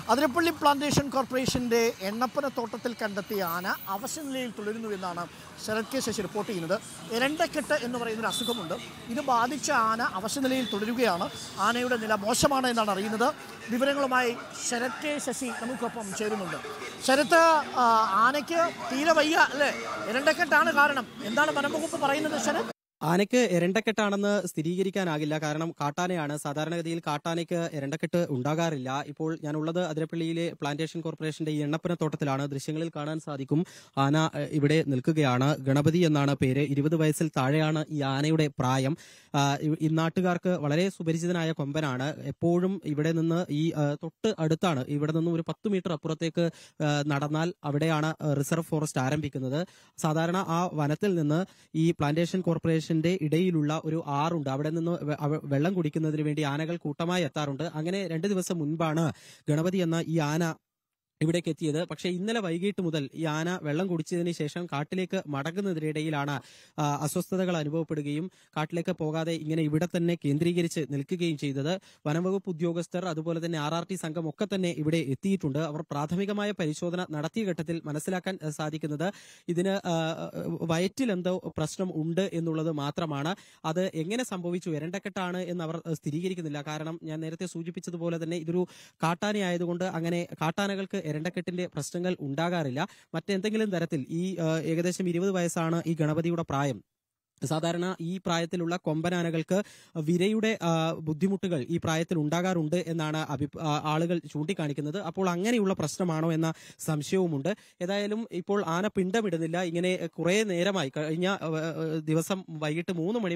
Athirappilly plantation കോർപ്പറേഷന്റെ എണ്ണപ്പനത്തോട്ടത്തിൽ കണ്ടെത്തിയ ആന അവശനിലയിൽ തുടരുന്നു എന്നാണ് ശരത് കെ ശശി റിപ്പോർട്ട് ചെയ്യുന്നത്. എരണ്ടക്കെട്ട് എന്ന് പറയുന്നൊരു അസുഖമുണ്ട്. ഇത് ബാധിച്ച ആന അവശനിലയിൽ തുടരുകയാണ്. ആനയുടെ നില മോശമാണ് എന്നാണ് അറിയുന്നത്. വിവരങ്ങളുമായി ശരത് കെ ശശി നമുക്കൊപ്പം ചേരുന്നുണ്ട്. ശരത്ത്, ആനയ്ക്ക് തീരെ വയ്യ അല്ലേ? എരണ്ടക്കെട്ടാണ് കാരണം. എന്താണ് വനംവകുപ്പ് പറയുന്നത് ശരത്? ആനയ്ക്ക് എരണ്ടക്കെട്ടാണെന്ന് സ്ഥിരീകരിക്കാനാകില്ല. കാരണം കാട്ടാനയാണ്. സാധാരണഗതിയിൽ കാട്ടാനയ്ക്ക് എരണ്ടക്കെട്ട് ഉണ്ടാകാറില്ല. ഇപ്പോൾ ഞാനുള്ളത് അതിരപ്പള്ളിയിലെ പ്ലാന്റേഷൻ കോർപ്പറേഷന്റെ ഈ എണ്ണപ്പനത്തോട്ടത്തിലാണ്. ദൃശ്യങ്ങളിൽ കാണാൻ സാധിക്കും, ആന ഇവിടെ നിൽക്കുകയാണ്. ഗണപതി എന്നാണ് പേര്. 20 വയസ്സിൽ താഴെയാണ് ഈ ആനയുടെ പ്രായം. ഈ നാട്ടുകാർക്ക് വളരെ സുപരിചിതനായ കൊമ്പനാണ്. എപ്പോഴും ഇവിടെ നിന്ന് ഈ തൊട്ട് അടുത്താണ്, ഇവിടെ നിന്നും ഒരു 10 മീറ്റർ അപ്പുറത്തേക്ക് നടന്നാൽ അവിടെയാണ് റിസർവ് ഫോറസ്റ്റ് ആരംഭിക്കുന്നത്. സാധാരണ ആ വനത്തിൽ നിന്ന് ഈ പ്ലാന്റേഷൻ കോർപ്പറേഷന്റെ ഇടയിലുള്ള ഒരു ആറുണ്ട്, അവിടെ നിന്ന് വെള്ളം കുടിക്കുന്നതിന് വേണ്ടി ആനകൾ കൂട്ടമായി എത്താറുണ്ട്. അങ്ങനെ 2 ദിവസം മുൻപാണ് ഗണപതി എന്ന ഈ ആന ഇവിടേക്ക് എത്തിയത്. പക്ഷേ ഇന്നലെ വൈകിട്ട് മുതൽ ഈ ആന വെള്ളം കുടിച്ചതിന് ശേഷം കാട്ടിലേക്ക് മടങ്ങുന്നതിനിടയിലാണ് അസ്വസ്ഥതകൾ അനുഭവപ്പെടുകയും കാട്ടിലേക്ക് പോകാതെ ഇങ്ങനെ ഇവിടെ തന്നെ കേന്ദ്രീകരിച്ച് നിൽക്കുകയും ചെയ്തത്. വനംവകുപ്പ് ഉദ്യോഗസ്ഥർ അതുപോലെ തന്നെ RRT സംഘം ഒക്കെ തന്നെ ഇവിടെ എത്തിയിട്ടുണ്ട്. അവർ പ്രാഥമികമായ പരിശോധന നടത്തിയ ഘട്ടത്തിൽ മനസ്സിലാക്കാൻ സാധിക്കുന്നത് ഇതിന് വയറ്റിൽ എന്തോ പ്രശ്നം ഉണ്ട് എന്നുള്ളത് മാത്രമാണ്. അത് എങ്ങനെ സംഭവിച്ചു, എരണ്ടക്കെട്ടാണ് എന്ന് അവർ സ്ഥിരീകരിക്കുന്നില്ല. കാരണം ഞാൻ നേരത്തെ സൂചിപ്പിച്ചതുപോലെ തന്നെ ഇതൊരു കാട്ടാനയായതുകൊണ്ട് അങ്ങനെ കാട്ടാനകൾക്ക് എരണ്ടക്കെട്ടിന്റെ പ്രശ്നങ്ങൾ ഉണ്ടാകാറില്ല. മറ്റെന്തെങ്കിലും തരത്തിൽ ഈ ഏകദേശം 20 വയസ്സാണ് ഈ ഗണപതിയുടെ പ്രായം. സാധാരണ ഈ പ്രായത്തിലുള്ള കൊമ്പനാനകൾക്ക് വിരയുടെ ബുദ്ധിമുട്ടുകൾ ഈ പ്രായത്തിൽ ഉണ്ടാകാറുണ്ട് എന്നാണ് ആളുകൾ ചൂണ്ടിക്കാണിക്കുന്നത്. അപ്പോൾ അങ്ങനെയുള്ള പ്രശ്നമാണോ എന്ന സംശയവുമുണ്ട്. ഏതായാലും ഇപ്പോൾ ആന പിണ്ടമിടുന്നില്ല. ഇങ്ങനെ കുറെ നേരമായി, കഴിഞ്ഞ ദിവസം വൈകിട്ട്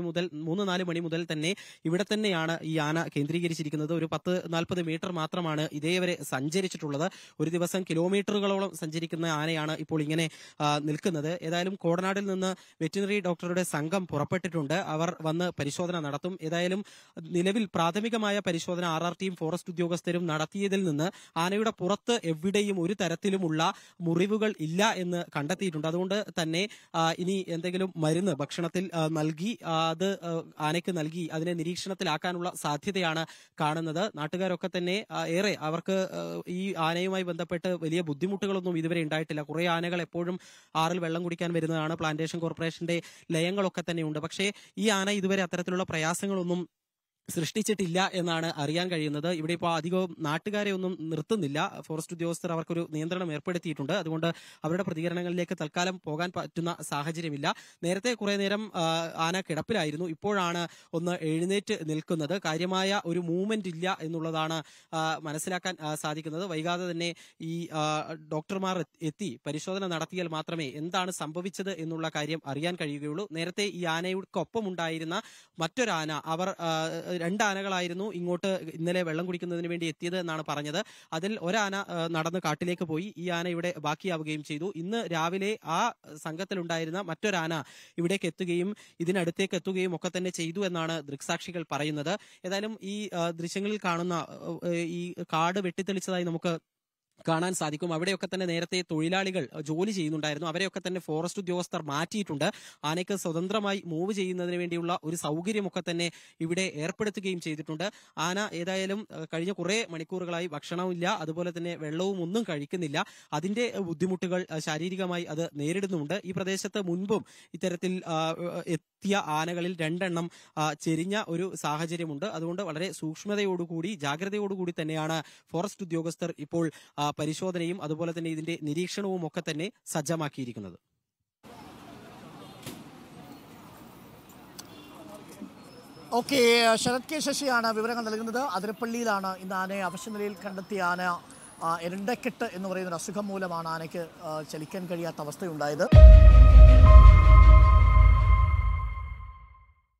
3-4 മണി മുതൽ തന്നെ ഇവിടെ തന്നെയാണ് ഈ ആന കേന്ദ്രീകരിച്ചിരിക്കുന്നത്. ഒരു 10-40 മീറ്റർ മാത്രമാണ് ഇതേവരെ സഞ്ചരിച്ചിട്ടുള്ളത്. ഒരു ദിവസം കിലോമീറ്ററുകളോളം സഞ്ചരിക്കുന്ന ആനയാണ് ഇപ്പോൾ ഇങ്ങനെ നിൽക്കുന്നത്. ഏതായാലും കോടനാടിൽ നിന്ന് വെറ്റിനറി ഡോക്ടറുടെ സംഘം പുറപ്പെട്ടിട്ടുണ്ട്. അവർ വന്ന് പരിശോധന നടത്തും. ഏതായാലും നിലവിൽ പ്രാഥമികമായ പരിശോധന RRTയും ഫോറസ്റ്റ് ഉദ്യോഗസ്ഥരും നടത്തിയതിൽ നിന്ന് ആനയുടെ പുറത്ത് എവിടെയും ഒരു തരത്തിലുമുള്ള മുറിവുകൾ ഇല്ല എന്ന് കണ്ടെത്തിയിട്ടുണ്ട്. അതുകൊണ്ട് തന്നെ ഇനി എന്തെങ്കിലും മരുന്ന് ഭക്ഷണത്തിൽ നൽകി അത് ആനയ്ക്ക് നൽകി അതിനെ നിരീക്ഷണത്തിലാക്കാനുള്ള സാധ്യതയാണ് കാണുന്നത്. നാട്ടുകാരൊക്കെ തന്നെ ഏറെ അവർക്ക് ഈ ആനയുമായി ബന്ധപ്പെട്ട് വലിയ ബുദ്ധിമുട്ടുകളൊന്നും ഇതുവരെ ഉണ്ടായിട്ടില്ല. കുറെ ആനകൾ എപ്പോഴും ആറിൽ വെള്ളം കുടിക്കാൻ വരുന്നതാണ്. പ്ലാന്റേഷൻ കോർപ്പറേഷന്റെ ലയങ്ങളൊക്കെ തന്നെയുണ്ട്. പക്ഷേ ഈ ആന ഇതുവരെ അത്തരത്തിലുള്ള പ്രയാസങ്ങളൊന്നും സൃഷ്ടിച്ചിട്ടില്ല എന്നാണ് അറിയാൻ കഴിയുന്നത്. ഇവിടെ ഇപ്പോൾ അധികവും നാട്ടുകാരെ ഒന്നും നിർത്തുന്നില്ല. ഫോറസ്റ്റ് ഉദ്യോഗസ്ഥർ അവർക്കൊരു നിയന്ത്രണം ഏർപ്പെടുത്തിയിട്ടുണ്ട്. അതുകൊണ്ട് അവരുടെ പ്രതികരണങ്ങളിലേക്ക് തൽക്കാലം പോകാൻ പറ്റുന്ന സാഹചര്യമില്ല. നേരത്തെ കുറെ നേരം ആന കിടപ്പിലായിരുന്നു. ഇപ്പോഴാണ് ഒന്ന് എഴുന്നേറ്റ് നിൽക്കുന്നത്. കാര്യമായ ഒരു മൂവ്മെന്റ് ഇല്ല എന്നുള്ളതാണ് മനസ്സിലാക്കാൻ സാധിക്കുന്നത്. വൈകാതെ തന്നെ ഈ ഡോക്ടർമാർ എത്തി പരിശോധന നടത്തിയാൽ മാത്രമേ എന്താണ് സംഭവിച്ചത് എന്നുള്ള കാര്യം അറിയാൻ കഴിയുകയുള്ളൂ. നേരത്തെ ഈ ആനയോടൊപ്പം ഉണ്ടായിരുന്ന മറ്റൊരാന, അവർ 2 ആനകളായിരുന്നു ഇങ്ങോട്ട് ഇന്നലെ വെള്ളം കുടിക്കുന്നതിന് വേണ്ടി എത്തിയത് എന്നാണ് പറഞ്ഞത്. അതിൽ ഒരാന നടന്ന് കാട്ടിലേക്ക് പോയി. ഈ ആന ഇവിടെ ബാക്കിയാവുകയും ചെയ്തു. ഇന്ന് രാവിലെ ആ സംഘത്തിലുണ്ടായിരുന്ന മറ്റൊരാന ഇവിടേക്ക് എത്തുകയും ഇതിനടുത്തേക്ക് എത്തുകയും ഒക്കെ തന്നെ ചെയ്തു എന്നാണ് ദൃക്സാക്ഷികൾ പറയുന്നത്. ഏതായാലും ഈ ദൃശ്യങ്ങളിൽ കാണുന്ന ഈ കാട് വെട്ടിത്തെളിച്ചതായി നമുക്ക് കാണാൻ സാധിക്കും. അവിടെയൊക്കെ തന്നെ നേരത്തെ തൊഴിലാളികൾ ജോലി ചെയ്യുന്നുണ്ടായിരുന്നു. അവരെയൊക്കെ തന്നെ ഫോറസ്റ്റ് ഉദ്യോഗസ്ഥർ മാറ്റിയിട്ടുണ്ട്. ആനയ്ക്ക് സ്വതന്ത്രമായി മൂവ് ചെയ്യുന്നതിന് വേണ്ടിയുള്ള ഒരു സൗകര്യമൊക്കെ തന്നെ ഇവിടെ ഏർപ്പെടുത്തുകയും ചെയ്തിട്ടുണ്ട്. ആന ഏതായാലും കഴിഞ്ഞ കുറെ മണിക്കൂറുകളായി ഭക്ഷണമില്ല, അതുപോലെ തന്നെ വെള്ളവും ഒന്നും കഴിക്കുന്നില്ല. അതിന്റെ ബുദ്ധിമുട്ടുകൾ ശാരീരികമായി അത് നേരിടുന്നുണ്ട്. ഈ പ്രദേശത്ത് മുൻപും ഇത്തരത്തിൽ എത്തിയ ആനകളിൽ 2 എണ്ണം ചെരിഞ്ഞ ഒരു സാഹചര്യമുണ്ട്. അതുകൊണ്ട് വളരെ സൂക്ഷ്മതയോടുകൂടി ജാഗ്രതയോടുകൂടി തന്നെയാണ് ഫോറസ്റ്റ് ഉദ്യോഗസ്ഥർ ഇപ്പോൾ പരിശോധനയും അതുപോലെ തന്നെ ഇതിന്റെ നിരീക്ഷണവും ഒക്കെ തന്നെ സജ്ജമാക്കിയിരിക്കുന്നത്. ഓക്കെ, ശരത് കെ ശശിയാണ് വിവരങ്ങൾ നൽകുന്നത്. അതിരപ്പള്ളിയിലാണ് ഇന്ന് ആനയെ അവശനിലയിൽ കണ്ടെത്തിയ ആന. എരണ്ടക്കെട്ട് എന്ന് പറയുന്ന ഒരു അസുഖം മൂലമാണ് ആനയ്ക്ക് ചലിക്കാൻ കഴിയാത്ത അവസ്ഥയുണ്ടായത്.